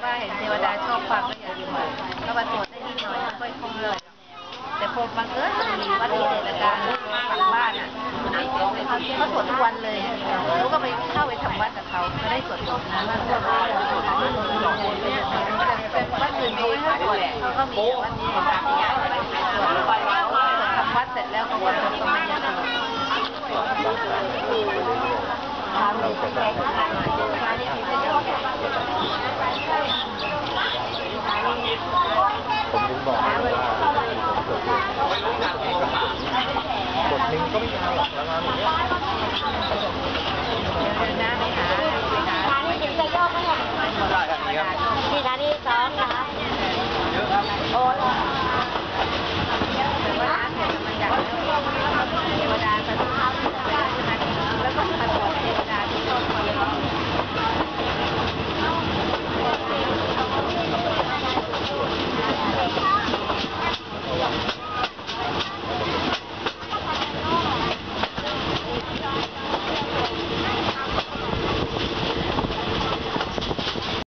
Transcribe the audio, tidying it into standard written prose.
ว่าเห็นเทวดาชอบฟังก็อยากจะมาก็มาสวดได้นิดหน่อยไม่ค่อยคล่องเลยแต่พอบังเอิญมีวัดที่เดชการหลังบ้านอ่ะเขาสวดทุกวันเลยแล้วก็ไปเข้าไปทำวัดกับเขาก็ได้สวดมนต์นะวัดอื่นเขาไม่ให้สวดเขาก็มีวัดนี้สวดทำวัดเสร็จแล้วเขาก็จะประมาณนี้ทำ